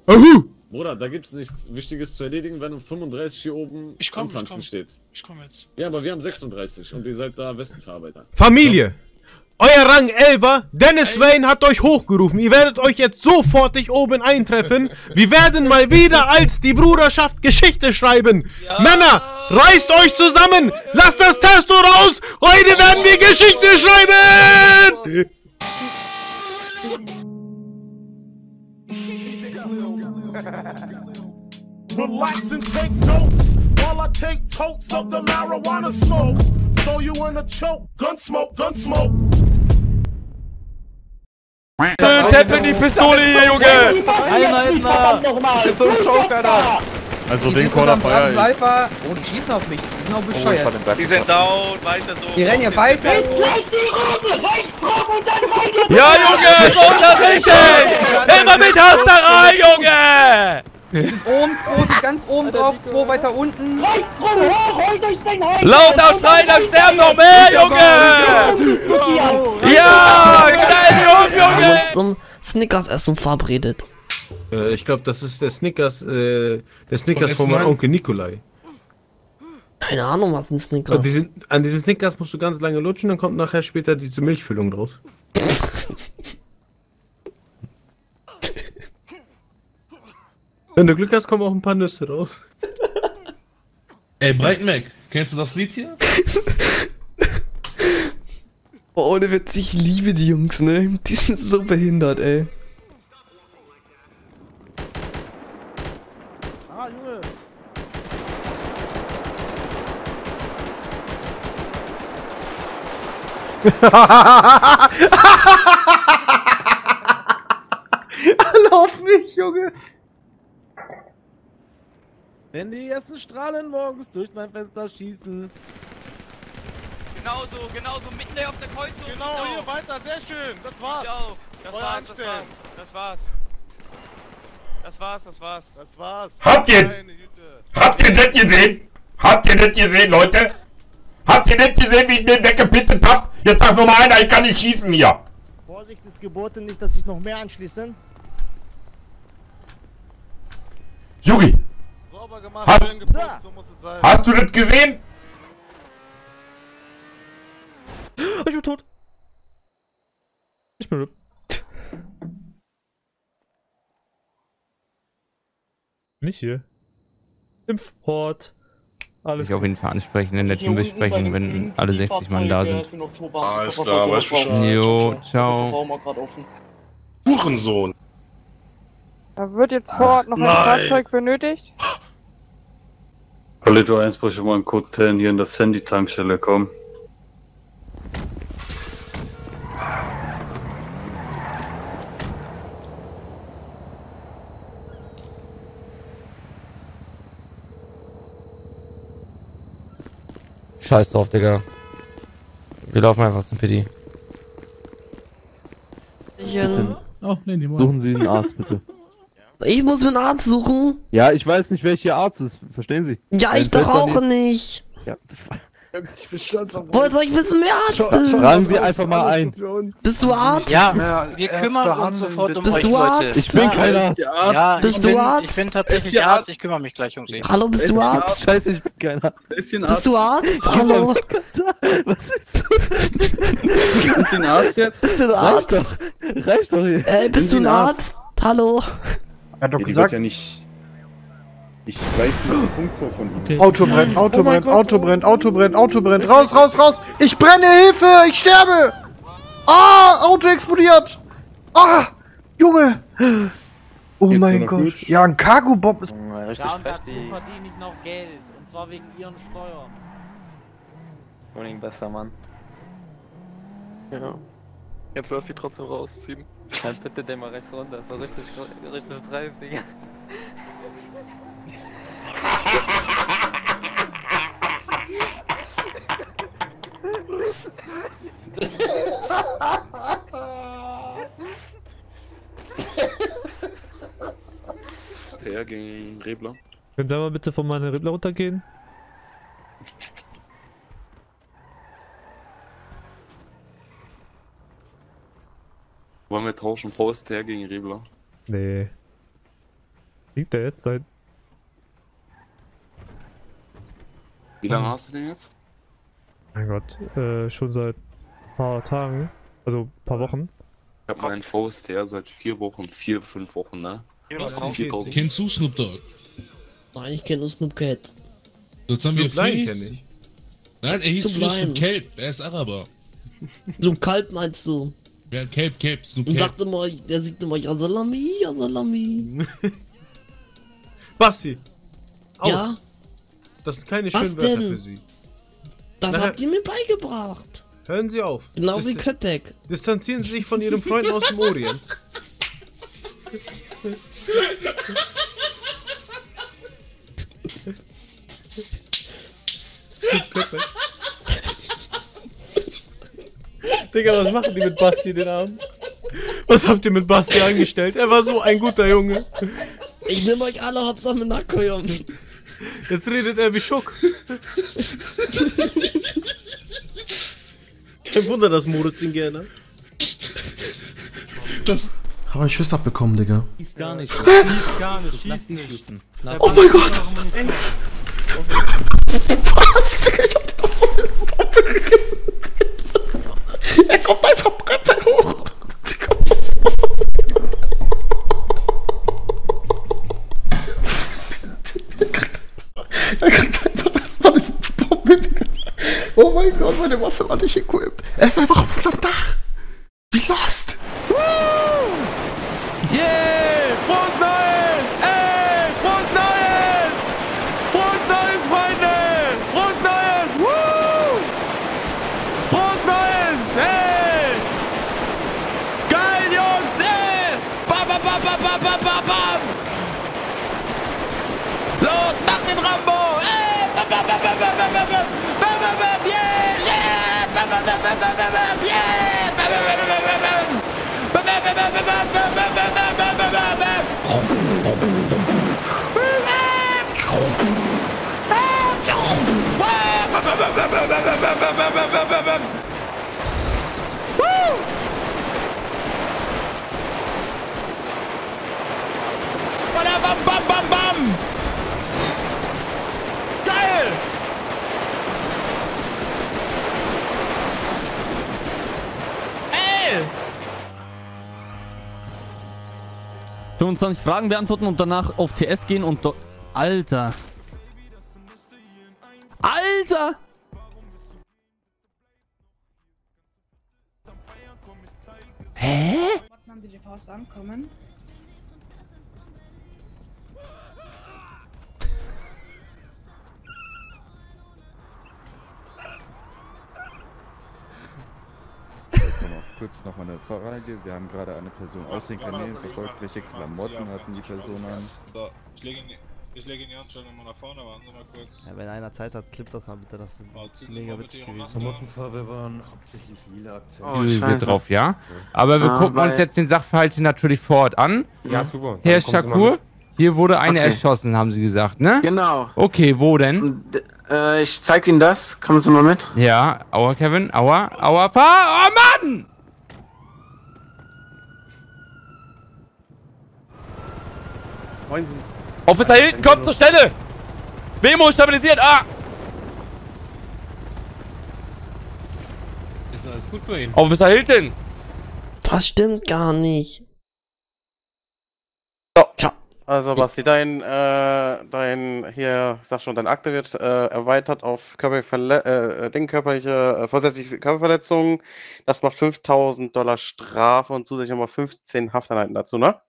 Ahu! Bruder, da gibt's nichts Wichtiges zu erledigen, wenn um 35 hier oben Antanzen steht. Ich komm jetzt. Ja, aber wir haben 36 und ihr seid da Westenverarbeiter. Familie! Euer Rang 11er, Dennis Wayne hat euch hochgerufen. Ihr werdet euch jetzt sofortig oben eintreffen. Wir werden mal wieder als die Bruderschaft Geschichte schreiben. Ja. Männer, reißt euch zusammen! Lasst das Testo raus! Heute werden wir Geschichte schreiben! Relax and take notes while I take totes of the marijuana smoke. Throw you in a choke, gun smoke, gun smoke. Teppel die Pistole hier, Junge! Einheitner! Das ist so ein Joke, Alter! Also den Caller feier ich. Oh, die schießen auf mich. Die sind auch bescheuert. Die sind down, weiter so. Die rennen hier weiter. Ja, Junge! So ist das richtig! Immer mit Hass da rein, Junge! Oben, zwei sind ganz oben drauf, zwei weiter unten. Lauter schreien, da sterben noch mehr, Junge! Ja! Geil, Junge! Zum Snickers essen verabredet. Ich glaube, das ist der Snickers von meinem Onkel Nikolai. Keine Ahnung, was ein Snickers. An diesen Snickers musst du ganz lange lutschen, dann kommt nachher später diese Milchfüllung draus. Wenn du Glück hast, kommen auch ein paar Nüsse raus. Ey, Breitenbeck, kennst du das Lied hier? Oh, ohne Witz, ich liebe die Jungs, ne? Die sind so behindert, ey. Ah, Junge. Alle auf mich, Junge! Wenn die ersten Strahlen morgens durch mein Fenster schießen. Genauso, mitten auf der Kreuzung. Genau, hier weiter, sehr schön. Das war's. Das war's. Habt ihr das gesehen? Habt ihr das gesehen, Leute? Habt ihr das gesehen, wie ich den weggepittet hab? Jetzt sag nur mal einer, ich kann nicht schießen hier. Vorsicht ist geboten, nicht, dass sich noch mehr anschließen. Juri, Sauber gemacht, Hast- schön gepusht, so muss es sein. hast du das gesehen? Ich bin tot. Ich bin nicht hier. Impfport. Alles Ich auf jeden Fall ansprechen, in der Teambesprechung, wenn alle 60 Mann da sind. Alles klar, weißt du. Jo, ciao. Hurensohn. Da wird jetzt vor Ort noch ein Fahrzeug benötigt. Palito 1 brauche ich mal einen Code 10 hier in der Sandy-Tankstelle, komm. Scheiß drauf, Digga. Wir laufen einfach zum PD. Oh, nee, die Suchen Sie einen Arzt, bitte. Ich muss mir einen Arzt suchen. Ja, ich weiß nicht, welcher Arzt ist, verstehen Sie? Ja, ich doch auch nicht. Ja. Woher soll ich wissen, wer Arzt ist? Fragen Sie einfach mal ein. Bist du Arzt? Ja, wir kümmern uns sofort um Bist euch, du Leute. Arzt? Ich bin kein Arzt. Ja, Bist du Arzt? Ich bin tatsächlich Arzt, ich kümmere mich gleich um sie. Hallo, bist du Arzt? Scheiße, ich bin kein Arzt. Bist du Arzt? Hallo? Was willst du? Sind Sie ein Arzt jetzt? Bist du ein Reicht Arzt? doch. Reicht doch hier. Ey, bist du ein Arzt? Hallo? Er hat doch gesagt. Ja nicht. Ich weiß nicht die Punktzahl von ihm. Okay. Auto brennt, Auto brennt, Auto brennt, Auto brennt, Auto brennt. Raus, raus, raus! Ich brenne, Hilfe! Ich sterbe! Ah, Auto explodiert! Ah, Junge! Oh Geht's mein dir noch Gott. gut? Ja, ein Cargo-Bomb ist... Ja, und dazu verdiene ich noch Geld. Und zwar wegen ihren Steuern. Morning, besser Mann. Ja. Jetzt lass sie trotzdem rausziehen. Dann bitte den mal rechts runter. So richtig dreist, Digga. Per gegen Rebler. Können Sie mal bitte von meiner Rippler runtergehen? Wollen wir tauschen VSTR gegen Rebler? Nee. Liegt der jetzt seit... Wie lange hast du den jetzt? Mein Gott, schon seit ein paar Tagen, also ein paar Wochen. Ich hab meinen VSTR seit 4 Wochen, 5 Wochen, ne? Kennst du Snoop Dogg? Nein, ich kenne nur Snoop Cat. Jetzt haben wir Lion Fries. kenn ich. Nein, er hieß Snoop früher Snoop Lion. Kelp, er ist Araber. Snoop Kalb meinst du? Ja, Kelp, Snoop Und Kelp. sagte mal, der sagte mal, ja Salami, ja Salami. Basti! Aus. Ja? Das sind keine Was schönen Wörter denn? für Sie. Das Na, habt ihr mir beigebracht. Hören Sie auf. Genau wie Köpek. Distanzieren Sie sich von Ihrem Freund aus dem Orient. Digga, was machen die mit Basti den Abend? Was habt ihr mit Basti angestellt? Er war so ein guter Junge. Ich nehme euch alle Hauptsache mit Nackojum. Jetzt redet er wie Schuck. Kein Wunder, dass Moritz ihn gerne. Hab einen Schuss abbekommen, Digga. Schieß gar nicht. Schieß gar nicht. Lass die schießen. Oh mein Gott! Was? Digga, ich hab den aus Versehen doppelt. Er kommt einfach Bretter hoch. Digga, was? Er kriegt einfach erstmal eine Bombe, Digga. Oh mein Gott, meine Waffe war nicht equipped. Er ist einfach auf unserem Dach. Wie lost. Yeah! Frohes Neues! Ey! Frohes Neues! Frohes Neues, Freunde! Frohes Neues! Woo! Frohes Neues! Hey! Geil, Jungs! Ey! Bam, bam, bam, bam, bam, bam, bam, bam! Los, mach den Rambo! Ey! Bam, bam, bam, bam, bam, bam, bam, bam! Bam, bam, bam! Yeah! Yeah! Bam, bam, bam, bam, bam, bam, bam! Yeah! Bam, bam, bam, bam, bam, bam! Bam, bam, bam, bam, bam, bam, bam, bam, bam, bam, bam, bam! Bam, bam, bam, bam! Geil! Ey! 25 Fragen beantworten und danach auf TS gehen und Alter. Alter! Hä? Wann die DVs ankommen? Kurz nochmal eine Frage. Wir haben gerade eine Person aus den Kanälen verfolgt. Welche Klamotten hatten die Person an? So, ich lege ihn ganz schnell nochmal nach vorne, warten Sie mal kurz. Ja, wenn einer Zeit hat, klippt das mal bitte, das ist mega witzig gewesen. Klamottenfarbe waren hauptsächlich lila Akzente. Oh, Scheiße. Drauf, ja. Aber wir gucken uns jetzt den Sachverhalt hier natürlich vor Ort an. Ja, super. Herr Shakur, hier wurde eine erschossen, haben Sie gesagt, ne? Genau. Okay, wo denn? Ich zeig Ihnen das. Kommen Sie mal mit. Ja, aua, Kevin, aua, aua, Pa, oh Mann! Officer Hilton, kommt zur Stelle! Memo stabilisiert, Ist alles gut bei Ihnen? Officer Hilton! Das stimmt gar nicht. So, tja. Also Basti, dein hier, ich sag schon, deine Akte wird erweitert auf körperliche vorsätzliche Körperverletzungen. Das macht $5.000 Strafe und zusätzlich nochmal 15 Hafteinheiten dazu, ne?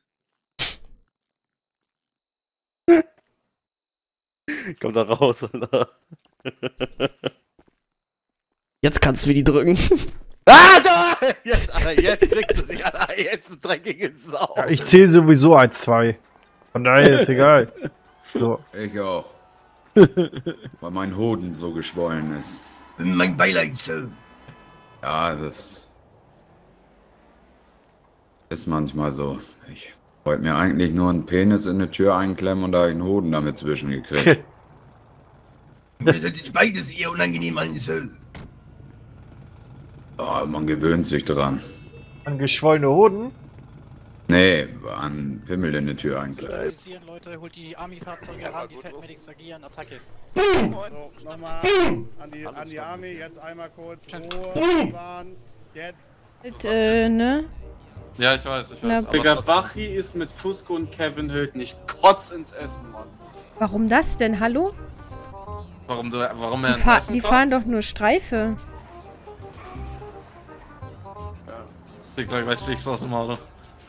Kommt da raus, Alter. Jetzt kannst du mir die drücken. Ah, da! Jetzt, Alter, jetzt kriegst du sie, Alter, jetzt ein dreckige Sau. Ja, ich zähle sowieso 1, 2. Von daher ist egal. So. Ich auch. Weil mein Hoden so geschwollen ist. Mein Beileid, so. Ja, das ist manchmal so. Ich wollte mir eigentlich nur einen Penis in eine Tür einklemmen und da habe ich einen Hoden damit zwischengekriegt. Das ist beides eher unangenehm, mein Sohn. Oh, man gewöhnt sich dran. An geschwollene Hoden? Nee, an Pimmel in der Tür eigentlich. Leute, holt die Army-Fahrzeuge ran, die Fettmedics agieren, Attacke. So, nochmal an die Army, jetzt einmal kurz Ruhe bewahren. Jetzt. Ne? Ja, ich weiß. Digga, Bachi ist mit Fusco und Kevin Hilt nicht kotz ins Essen, Mann. Warum das denn? Hallo? Warum er ins Essen Die kommt? fahren doch nur Streife. Ich glaube, gleich fliegst du aus dem Auto.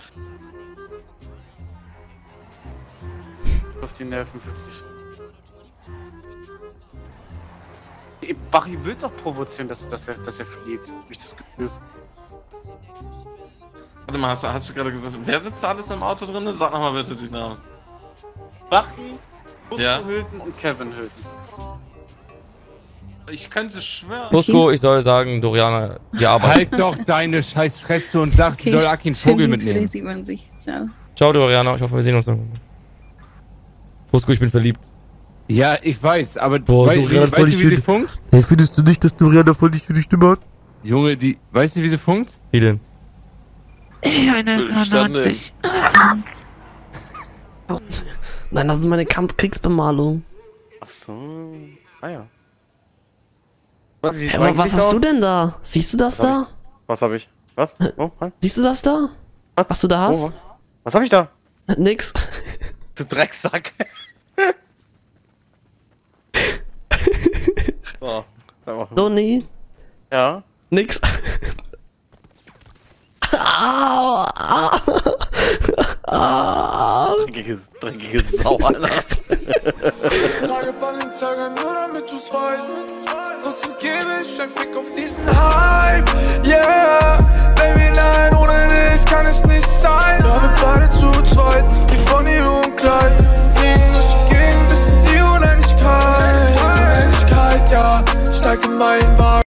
Auf die Nerven wirklich. Bachi will's auch provozieren, dass er fliegt. Hab ich das Gefühl. Warte mal, hast du gerade gesagt, wer sitzt da alles im Auto drin? Sag nochmal bitte die Namen. Bachi, Fusco Hilton und Kevin Hilton. Ich könnte schwören. Fusco, ich soll sagen, Doriana, die Arbeit. Halt doch deine scheiß Fresse und sag, sie soll Aki einen Vogel mitnehmen. Sieht man sich. Ciao. Ciao, Doriana, ich hoffe, wir sehen uns irgendwann. Fusco, ich bin verliebt. Ja, ich weiß, aber Boah, Doriana, weißt du, wie sie funkt? Hey, findest du nicht, dass Doriana voll die schöne Stimme hat? Junge, weißt du, wie sie funkt? Wie denn? 190. Nein, das ist meine Kriegsbemalung. Ach so. Ah ja. Was hast du denn da? Siehst du das da? Was hab ich? Was? Oh, Siehst du das da? Was du da hast? Oh, was hab ich da? Nix. Du Drecksack. So, Donny? Ja? Nix. Dreckige Sau, Alter. Trage Balenciaga nur damit du's weißt. Trotzdem gebe ich ein Fick auf diesen Hype. Yeah, Baby, nein, ohne dich kann ich nicht.